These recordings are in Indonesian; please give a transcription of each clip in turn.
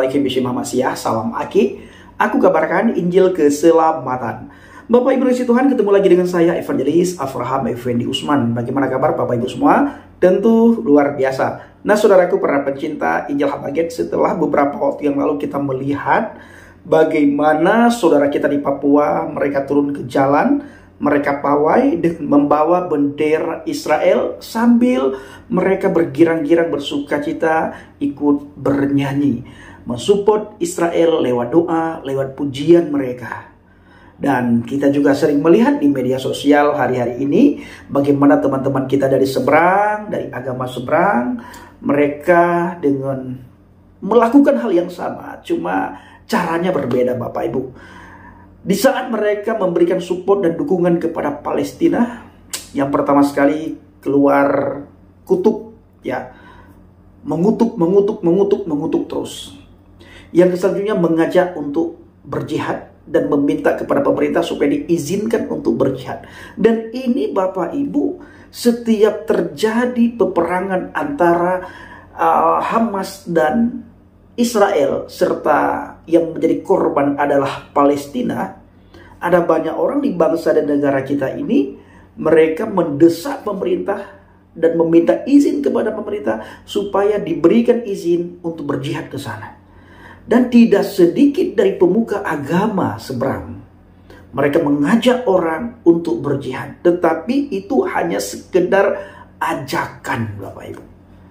Assalamualaikum warahmatullahi wabarakatuh. Salam Aki. Aku kabarkan Injil keselamatan. Bapak Ibu Yesus Tuhan, ketemu lagi dengan saya Evangelis Avraham Effendi Usman. Bagaimana kabar Bapak Ibu semua? Tentu luar biasa. Nah saudaraku para pencinta Injil Habaget, setelah beberapa waktu yang lalu kita melihat bagaimana saudara kita di Papua, mereka turun ke jalan, mereka pawai dengan membawa bendera Israel sambil mereka bergirang-girang bersukacita ikut bernyanyi, mensupport Israel lewat doa, lewat pujian mereka. Dan kita juga sering melihat di media sosial hari-hari ini bagaimana teman-teman kita dari seberang, dari agama seberang, mereka dengan melakukan hal yang sama, cuma caranya berbeda Bapak Ibu. Di saat mereka memberikan support dan dukungan kepada Palestina, yang pertama sekali keluar kutub, ya, mengutuk terus. Yang selanjutnya mengajak untuk berjihad dan meminta kepada pemerintah supaya diizinkan untuk berjihad. Dan ini Bapak Ibu, setiap terjadi peperangan antara Hamas dan Israel serta yang menjadi korban adalah Palestina, ada banyak orang di bangsa dan negara kita ini, mereka mendesak pemerintah dan meminta izin kepada pemerintah supaya diberikan izin untuk berjihad ke sana. Dan tidak sedikit dari pemuka agama seberang, mereka mengajak orang untuk berjihad, tetapi itu hanya sekedar ajakan Bapak Ibu.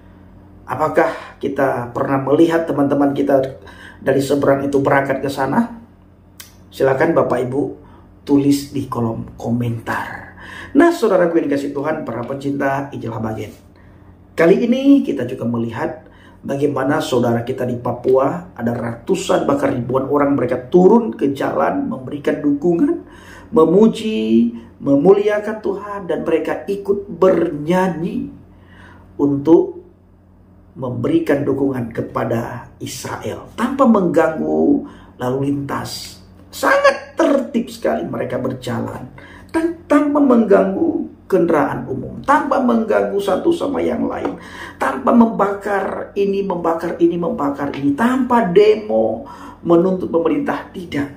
Apakah kita pernah melihat teman-teman kita dari seberang itu berangkat ke sana? Silakan Bapak Ibu tulis di kolom komentar. Nah saudaraku yang dikasih Tuhan, para pencinta Injil Habaget, kali ini kita juga melihat bagaimana saudara kita di Papua, ada ratusan bahkan ribuan orang, mereka turun ke jalan memberikan dukungan, memuji, memuliakan Tuhan, dan mereka ikut bernyanyi untuk memberikan dukungan kepada Israel tanpa mengganggu lalu lintas. Sangat tertib sekali mereka berjalan dan tanpa mengganggu kendaraan umum, tanpa mengganggu satu sama yang lain, tanpa membakar ini, membakar ini, membakar ini, tanpa demo menuntut pemerintah, tidak.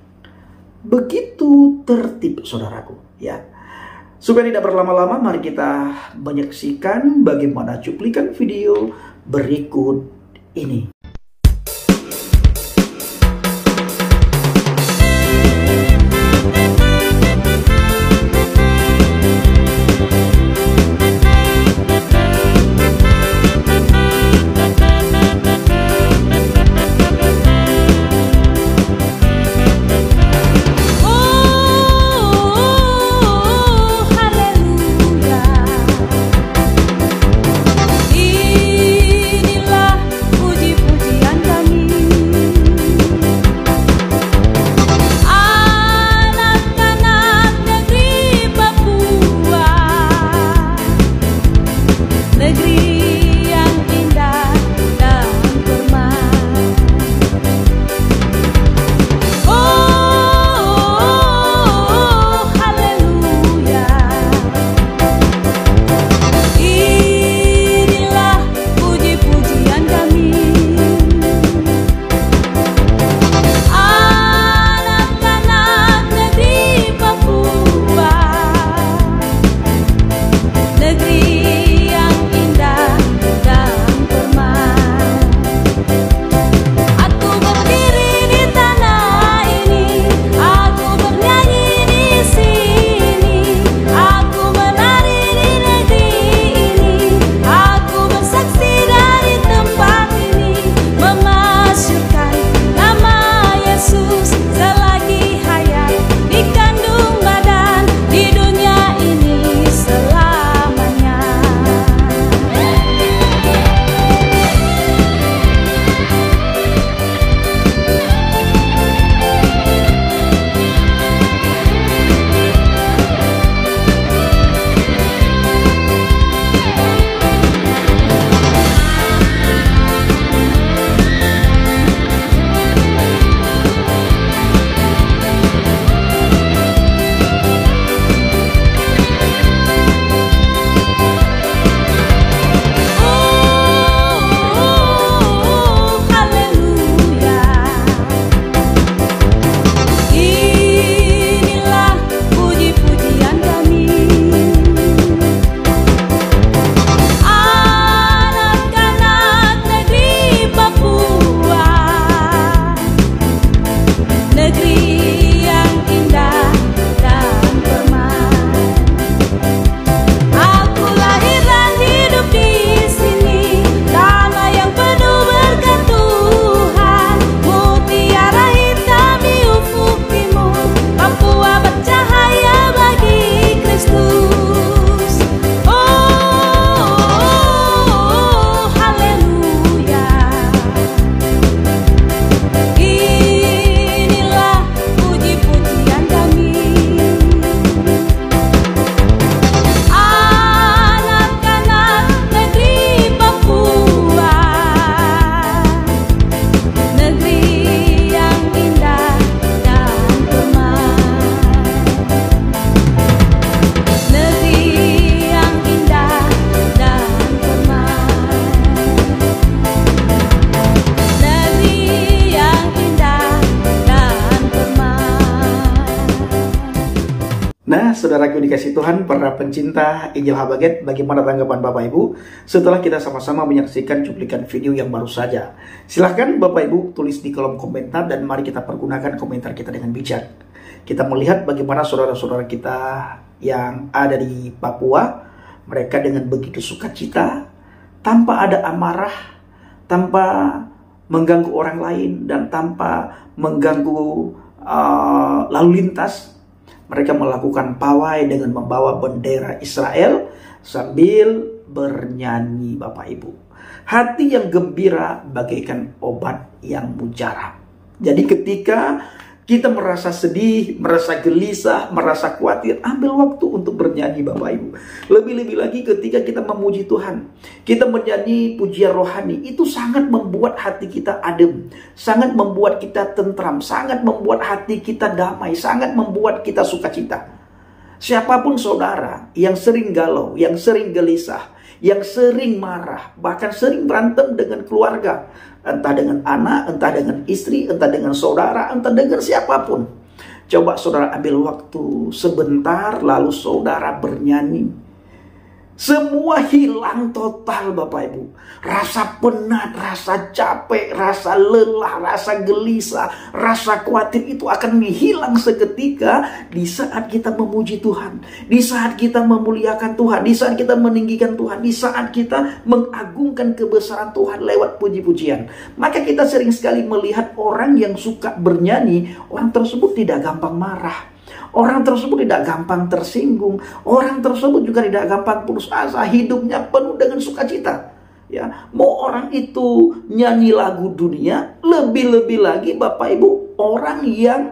Begitu tertib saudaraku, ya. Supaya tidak berlama-lama, mari kita menyaksikan bagaimana cuplikan video berikut ini. Inilah puji Nah, saudaraku dikasih Tuhan, para pencinta Injil Habaget, bagaimana tanggapan Bapak Ibu setelah kita sama-sama menyaksikan cuplikan video yang baru saja? Silahkan Bapak Ibu tulis di kolom komentar dan mari kita pergunakan komentar kita dengan bijak. Kita melihat bagaimana saudara-saudara kita yang ada di Papua, mereka dengan begitu sukacita, tanpa ada amarah, tanpa mengganggu orang lain, dan tanpa mengganggu lalu lintas. Mereka melakukan pawai dengan membawa bendera Israel sambil bernyanyi, Bapak Ibu. Hati yang gembira bagaikan obat yang mujarab. Jadi ketika kita merasa sedih, merasa gelisah, merasa khawatir, ambil waktu untuk bernyanyi, Bapak Ibu. Lebih-lebih lagi ketika kita memuji Tuhan, kita menyanyi pujian rohani, itu sangat membuat hati kita adem, sangat membuat kita tentram, sangat membuat hati kita damai, sangat membuat kita sukacita. Siapapun saudara yang sering galau, yang sering gelisah, yang sering marah, bahkan sering berantem dengan keluarga, entah dengan anak, entah dengan istri, entah dengan saudara, entah dengan siapapun. Coba saudara ambil waktu sebentar, lalu saudara bernyanyi. Semua hilang total, Bapak Ibu. Rasa penat, rasa capek, rasa lelah, rasa gelisah, rasa khawatir itu akan hilang seketika di saat kita memuji Tuhan, di saat kita memuliakan Tuhan, di saat kita meninggikan Tuhan, di saat kita mengagungkan kebesaran Tuhan lewat puji-pujian. Maka kita sering sekali melihat orang yang suka bernyanyi, orang tersebut tidak gampang marah. Orang tersebut tidak gampang tersinggung. Orang tersebut juga tidak gampang putus asa. Hidupnya penuh dengan sukacita. Ya, mau orang itu nyanyi lagu dunia, lebih-lebih lagi Bapak Ibu, orang yang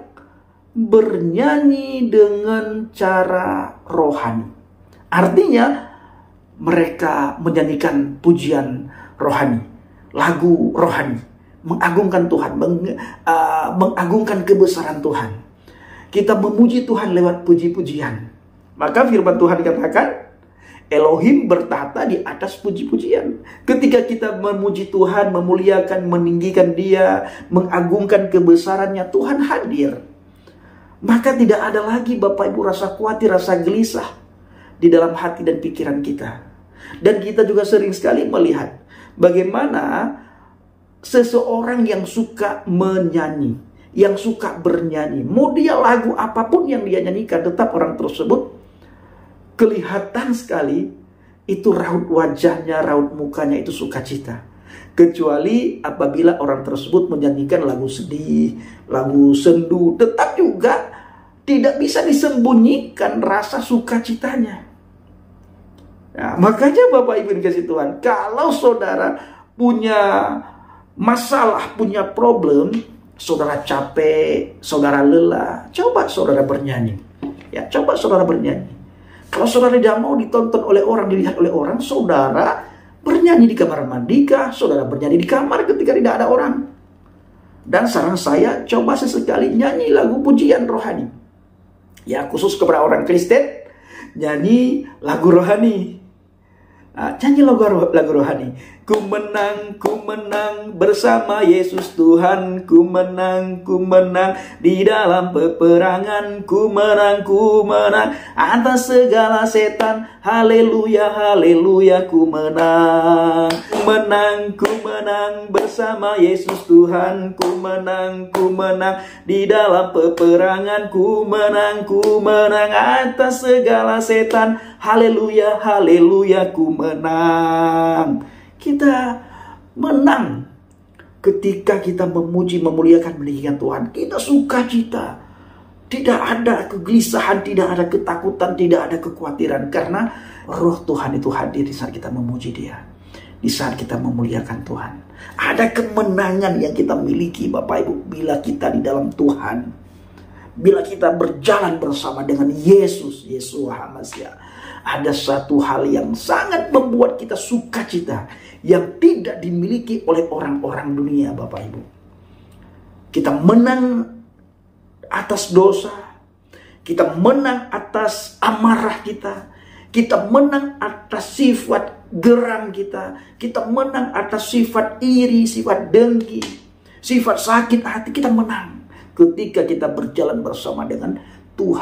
bernyanyi dengan cara rohani. Artinya mereka menyanyikan pujian rohani, lagu rohani, mengagungkan Tuhan, mengagungkan kebesaran Tuhan. Kita memuji Tuhan lewat puji-pujian. Maka firman Tuhan dikatakan, Elohim bertahta di atas puji-pujian. Ketika kita memuji Tuhan, memuliakan, meninggikan Dia, mengagungkan kebesarannya, Tuhan hadir. Maka tidak ada lagi Bapak Ibu rasa khawatir, rasa gelisah di dalam hati dan pikiran kita. Dan kita juga sering sekali melihat bagaimana seseorang yang suka menyanyi, yang suka bernyanyi, mau dia lagu apapun yang dia nyanyikan, tetap orang tersebut kelihatan sekali itu raut wajahnya, raut mukanya itu sukacita. Kecuali apabila orang tersebut menyanyikan lagu sedih, lagu sendu, tetap juga tidak bisa disembunyikan rasa sukacitanya. Nah, makanya Bapak Ibu dikasih Tuhan, kalau saudara punya masalah, punya problem, saudara capek, saudara lelah, coba saudara bernyanyi. Ya, coba saudara bernyanyi. Kalau saudara tidak mau ditonton oleh orang, dilihat oleh orang, saudara bernyanyi di kamar mandi kah? Saudara bernyanyi di kamar ketika tidak ada orang. Dan saran saya, coba sesekali nyanyi lagu pujian rohani. Ya, khusus kepada orang Kristen, nyanyi lagu rohani. Nyanyi lagu rohani. Ku menang bersama Yesus Tuhan. Ku menang di dalam peperangan. Ku menang atas segala setan. Haleluya, haleluya, ku menang. Ku menang bersama Yesus Tuhan. Ku menang di dalam peperangan. Ku menang atas segala setan. Haleluya, haleluya, ku menang. Kita menang ketika kita memuji, memuliakan, meninggikan Tuhan. Kita sukacita. Tidak ada kegelisahan, tidak ada ketakutan, tidak ada kekhawatiran. Karena roh Tuhan itu hadir di saat kita memuji Dia, di saat kita memuliakan Tuhan. Ada kemenangan yang kita miliki Bapak Ibu, bila kita di dalam Tuhan, bila kita berjalan bersama dengan Yesus, Yeshua HaMashiach. Ada satu hal yang sangat membuat kita sukacita, yang tidak dimiliki oleh orang-orang dunia, Bapak Ibu. Kita menang atas dosa, kita menang atas amarah kita menang atas sifat geram kita menang atas sifat iri, sifat dengki, sifat sakit hati. Kita menang ketika kita berjalan bersama dengan Tuhan.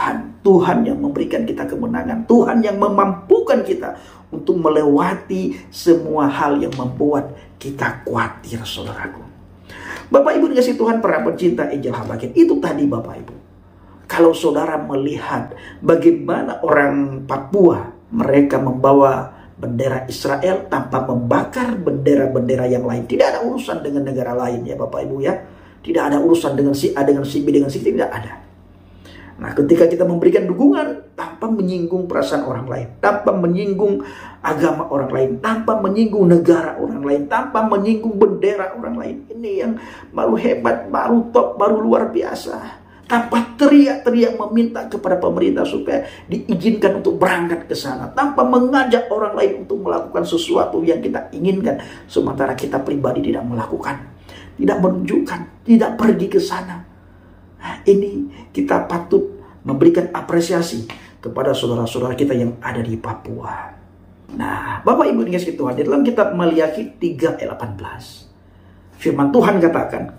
Tuhan yang memberikan kita kemenangan. Tuhan yang memampukan kita untuk melewati semua hal yang membuat kita khawatir, saudaraku. Bapak Ibu dikasih Tuhan, para pencinta Injil Habakkuk, itu tadi Bapak Ibu. Kalau saudara melihat bagaimana orang Papua, mereka membawa bendera Israel tanpa membakar bendera-bendera yang lain. Tidak ada urusan dengan negara lain ya Bapak Ibu ya. Tidak ada urusan dengan si A, dengan si B, dengan si C, tidak ada. Nah, ketika kita memberikan dukungan tanpa menyinggung perasaan orang lain, tanpa menyinggung agama orang lain, tanpa menyinggung negara orang lain, tanpa menyinggung bendera orang lain. Ini yang baru hebat, baru top, baru luar biasa. Tanpa teriak-teriak meminta kepada pemerintah supaya diizinkan untuk berangkat ke sana, tanpa mengajak orang lain untuk melakukan sesuatu yang kita inginkan, sementara kita pribadi tidak melakukan, tidak menunjukkan, tidak pergi ke sana. Nah, ini kita patut memberikan apresiasi kepada saudara-saudara kita yang ada di Papua. Nah, Bapak Ibu dikasih Tuhan, di dalam kitab Maliaki 3 ayat 18, firman Tuhan katakan,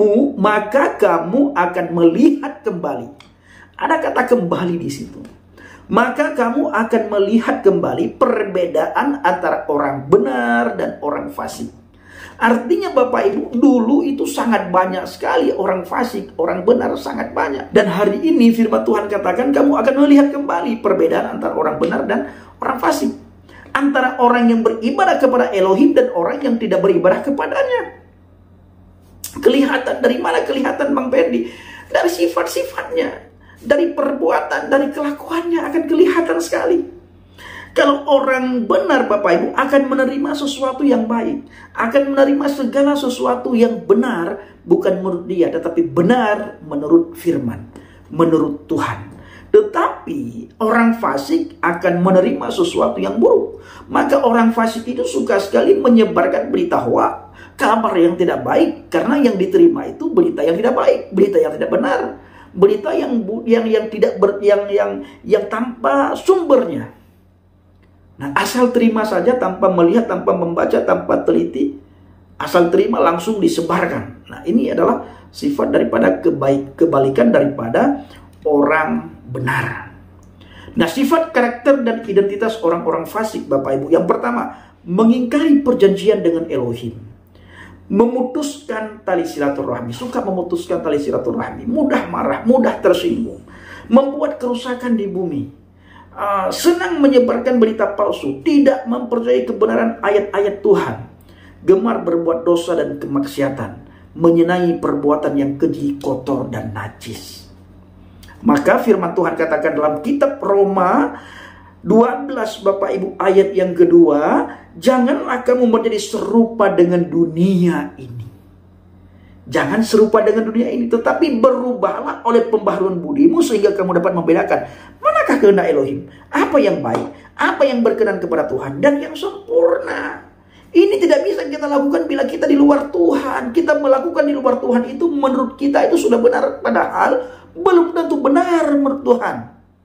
maka kamu akan melihat kembali. Ada kata kembali di situ. Maka kamu akan melihat kembali perbedaan antara orang benar dan orang fasik. Artinya Bapak Ibu, dulu itu sangat banyak sekali orang fasik, orang benar sangat banyak. Dan hari ini firman Tuhan katakan kamu akan melihat kembali perbedaan antara orang benar dan orang fasik. Antara orang yang beribadah kepada Elohim dan orang yang tidak beribadah kepadanya. Kelihatan, dari mana kelihatan Bang Perdi? Dari sifat-sifatnya, dari perbuatan, dari kelakuannya akan kelihatan sekali. Kalau orang benar Bapak Ibu akan menerima sesuatu yang baik, akan menerima segala sesuatu yang benar, bukan menurut dia, tetapi benar menurut firman, menurut Tuhan. Tetapi orang fasik akan menerima sesuatu yang buruk. Maka orang fasik itu suka sekali menyebarkan berita hoak, kabar yang tidak baik, karena yang diterima itu berita yang tidak baik, berita yang tidak benar, berita yang tidak yang tanpa sumbernya. Nah, asal terima saja tanpa melihat, tanpa membaca, tanpa teliti, asal terima langsung disebarkan. Nah, ini adalah sifat daripada kebalikan daripada orang benar. Nah, sifat, karakter, dan identitas orang-orang fasik Bapak Ibu. Yang pertama, mengingkari perjanjian dengan Elohim. Memutuskan tali silaturahmi, suka memutuskan tali silaturahmi, mudah marah, mudah tersinggung, membuat kerusakan di bumi. Senang menyebarkan berita palsu, tidak mempercayai kebenaran ayat-ayat Tuhan, gemar berbuat dosa dan kemaksiatan, menyenangi perbuatan yang keji, kotor, dan najis. Maka firman Tuhan katakan dalam kitab Roma 12 Bapak Ibu ayat yang kedua, janganlah kamu menjadi serupa dengan dunia ini. Jangan serupa dengan dunia ini, tetapi berubahlah oleh pembaharuan budimu sehingga kamu dapat membedakan manakah kehendak Elohim, apa yang baik, apa yang berkenan kepada Tuhan, dan yang sempurna. Ini tidak bisa kita lakukan bila kita di luar Tuhan. Kita melakukan di luar Tuhan itu menurut kita itu sudah benar, padahal belum tentu benar menurut Tuhan.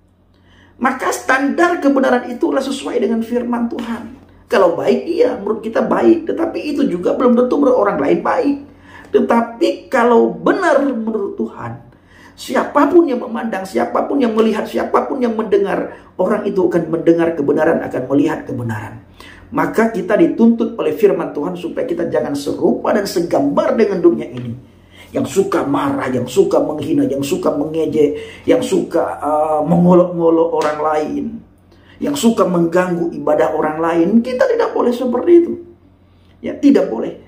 Maka standar kebenaran itulah sesuai dengan firman Tuhan. Kalau baik, iya menurut kita baik, tetapi itu juga belum tentu menurut orang lain baik. Tetapi kalau benar menurut Tuhan, siapapun yang memandang, siapapun yang melihat, siapapun yang mendengar, orang itu akan mendengar kebenaran, akan melihat kebenaran. Maka kita dituntut oleh firman Tuhan supaya kita jangan serupa dan segambar dengan dunia ini. Yang suka marah, yang suka menghina, yang suka mengejek, yang suka mengolok-ngolok orang lain, yang suka mengganggu ibadah orang lain. Kita tidak boleh seperti itu. Ya, tidak boleh.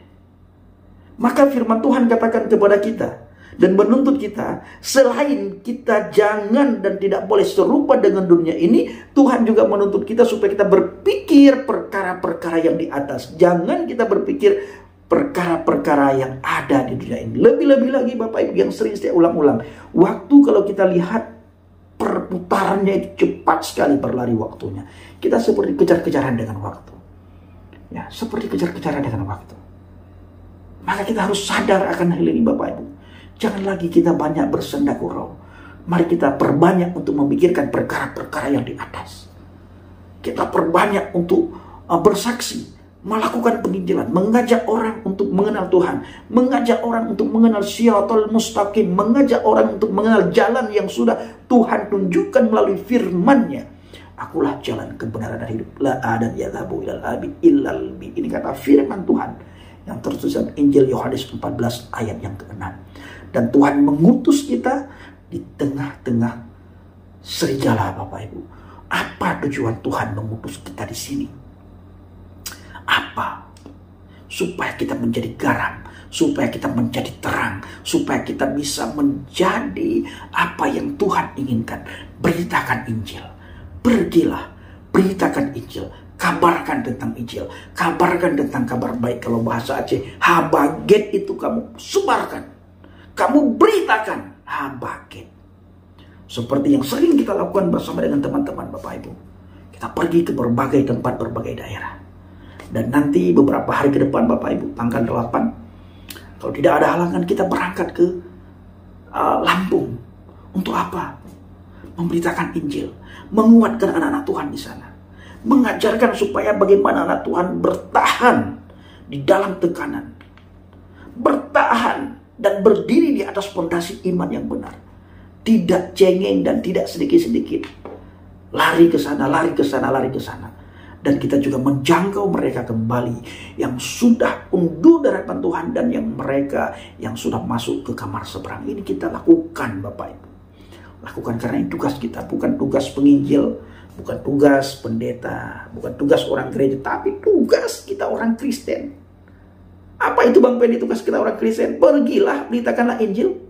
Maka firman Tuhan katakan kepada kita dan menuntut kita, selain kita jangan dan tidak boleh serupa dengan dunia ini, Tuhan juga menuntut kita supaya kita berpikir perkara-perkara yang di atas. Jangan kita berpikir perkara-perkara yang ada di dunia ini. Lebih-lebih lagi Bapak Ibu yang sering saya ulang-ulang, waktu kalau kita lihat perputarannya itu cepat sekali berlari waktunya. Kita seperti kejar-kejaran dengan waktu. Ya, seperti kejar-kejaran dengan waktu. Maka kita harus sadar akan hal ini Bapak Ibu. Jangan lagi kita banyak bersenda gurau. Mari kita perbanyak untuk memikirkan perkara-perkara yang di atas. Kita perbanyak untuk bersaksi melakukan penginjilan, mengajak orang untuk mengenal Tuhan, mengajak orang untuk mengenal Shiratal Mustaqim, mengajak orang untuk mengenal jalan yang sudah Tuhan tunjukkan melalui firman-Nya. Akulah jalan kebenaran dan hidup, la adan yadhabu ilal abi illal bi. Ini kata firman Tuhan yang tertulis dalam Injil Yohanes 14 ayat yang ke-6. Dan Tuhan mengutus kita di tengah-tengah serigala, Bapak Ibu. Apa tujuan Tuhan mengutus kita di sini? Apa? Supaya kita menjadi garam, supaya kita menjadi terang, supaya kita bisa menjadi apa yang Tuhan inginkan. Beritakan Injil. Pergilah, beritakan Injil. Kabarkan tentang Injil. Kabarkan tentang kabar baik. Kalau bahasa Aceh, habaget itu kamu sebarkan. Kamu beritakan habaget. Seperti yang sering kita lakukan bersama dengan teman-teman Bapak Ibu. Kita pergi ke berbagai tempat, berbagai daerah. Dan nanti beberapa hari ke depan Bapak Ibu, tanggal 8, kalau tidak ada halangan, kita berangkat ke Lampung. Untuk apa? Memberitakan Injil. Menguatkan anak-anak Tuhan di sana. Mengajarkan supaya bagaimana anak Tuhan bertahan di dalam tekanan. Bertahan dan berdiri di atas fondasi iman yang benar. Tidak cengeng dan tidak sedikit-sedikit lari ke sana, lari ke sana, lari ke sana. Dan kita juga menjangkau mereka kembali yang sudah undur daratan Tuhan dan yang mereka yang sudah masuk ke kamar seberang. Ini kita lakukan Bapak Ibu. Lakukan karena ini tugas kita, bukan tugas penginjil, bukan tugas pendeta, bukan tugas orang gereja, tapi tugas kita orang Kristen. Apa itu Bang Pendi tugas kita orang Kristen? Pergilah, beritakanlah Injil.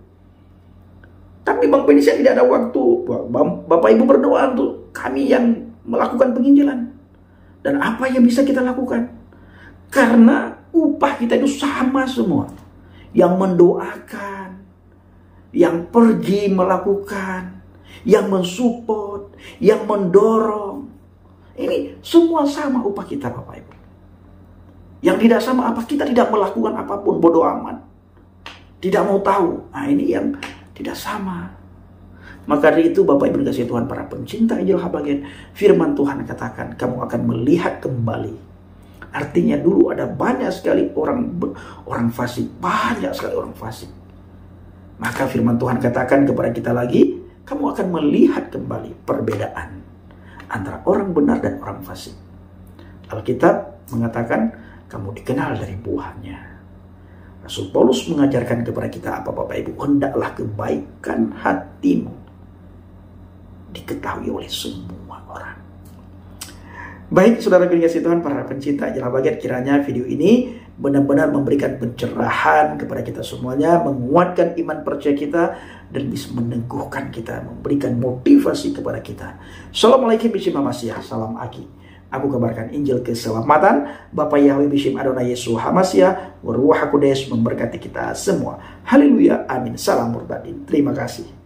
Tapi Bang Pendi saya tidak ada waktu. Bapak Ibu berdoa untuk kami yang melakukan penginjilan. Dan apa yang bisa kita lakukan? Karena upah kita itu sama semua. Yang mendoakan, yang pergi melakukan, yang mensupport, yang mendorong. Ini semua sama upah kita Bapak Ibu. Yang tidak sama apa? Kita tidak melakukan apapun, bodoh amat. Tidak mau tahu. Nah ini yang tidak sama. Maka dari itu Bapak Ibu dikasihi Tuhan, para pencinta Injil Habaget, firman Tuhan katakan kamu akan melihat kembali. Artinya dulu ada banyak sekali orang fasik, banyak sekali orang fasik. Maka firman Tuhan katakan kepada kita lagi, kamu akan melihat kembali perbedaan antara orang benar dan orang fasik. Alkitab mengatakan kamu dikenal dari buahnya. Rasul Paulus mengajarkan kepada kita apa Bapak Ibu, hendaklah kebaikan hatimu diketahui oleh semua orang. Baik, saudara dikasihi Tuhan, para pencinta Injil Habaget, kiranya video ini benar-benar memberikan pencerahan kepada kita semuanya, menguatkan iman percaya kita, dan bisa meneguhkan kita, memberikan motivasi kepada kita. Assalamualaikum warahmatullahi wabarakatuh. Salam Aki. Aku kabarkan Injil keselamatan. Bapak Yahweh Bishim Adonai Yesus Hamasia, Waruah Hakudes memberkati kita semua. Haleluya, amin. Salam murtadin. Terima kasih.